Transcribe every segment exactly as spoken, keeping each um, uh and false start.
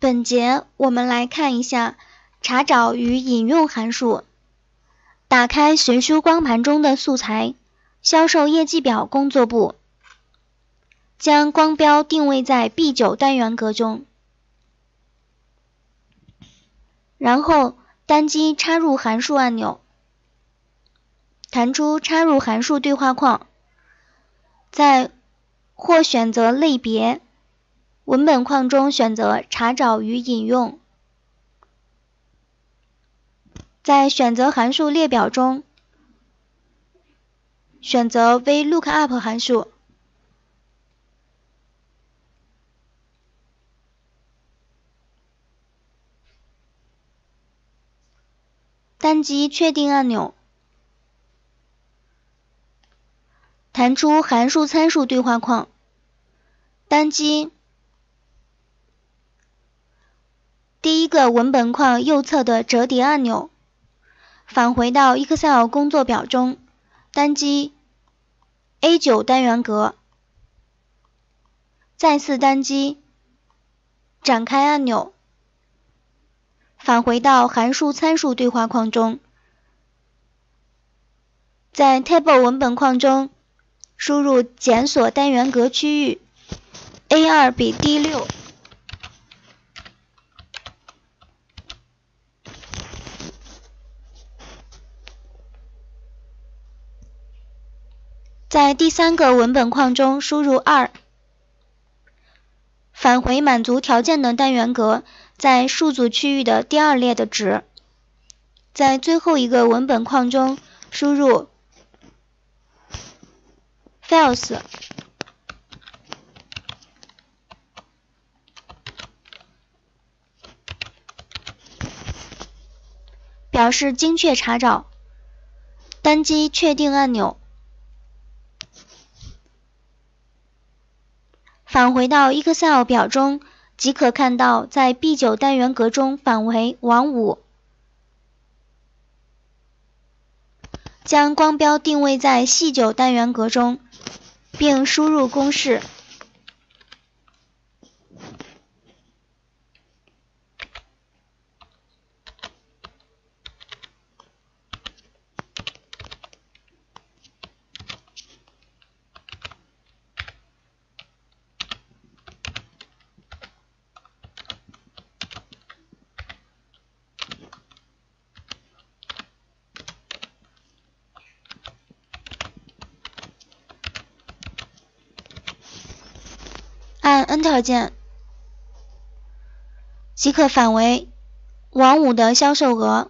本节我们来看一下查找与引用函数。打开学书光盘中的素材，销售业绩表工作簿，将光标定位在 B 九 单元格中，然后单击插入函数按钮，弹出插入函数对话框，在或选择类别文本框中选择查找与引用，在选择函数列表中选择 VLOOKUP 函数，单击确定按钮，弹出函数参数对话框，单击第一个文本框右侧的折叠按钮，返回到 Excel 工作表中，单击 A 九 单元格，再次单击展开按钮，返回到函数参数对话框中，在 Table 文本框中输入检索单元格区域 A 二 比 D 六，在第三个文本框中输入二，返回满足条件的单元格在数组区域的第二列的值，在最后一个文本框中输入 false， 表示精确查找，单击确定按钮，返回到 Excel 表中，即可看到在 B 九 单元格中返回王五，将光标定位在 C 九 单元格中，并输入公式。按 Enter 键，即可返回王五的销售额。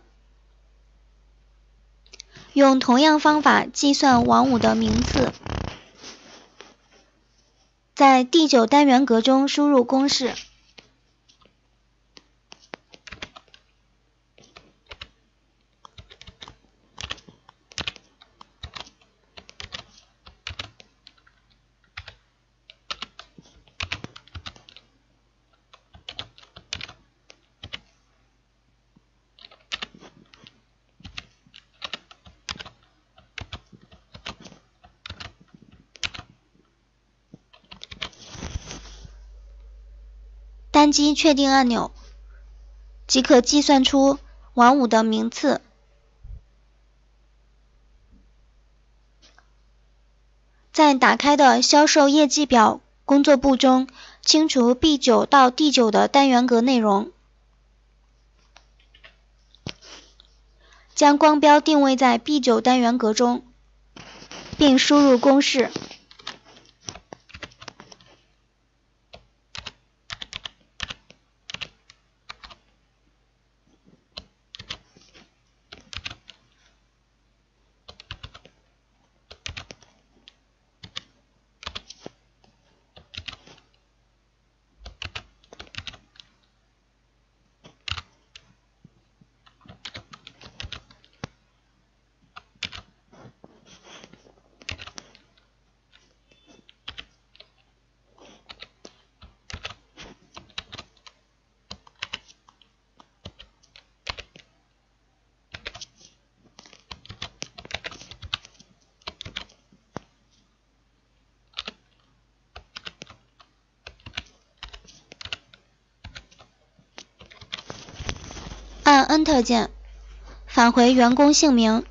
用同样方法计算王五的名次，在 D 九 单元格中输入公式。单击确定按钮，即可计算出王五的名次。在打开的销售业绩表工作簿中，清除 B 九 到 D 九 的单元格内容，将光标定位在 B 九 单元格中，并输入公式。 按 Enter 键，返回员工姓名，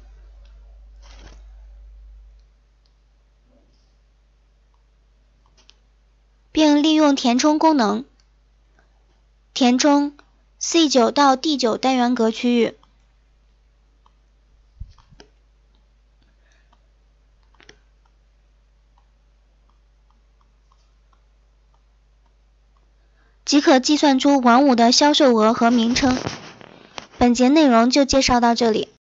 并利用填充功能填充 C 九 到 D 九 单元格区域。即可计算出玩物的销售额和名称。本节内容就介绍到这里。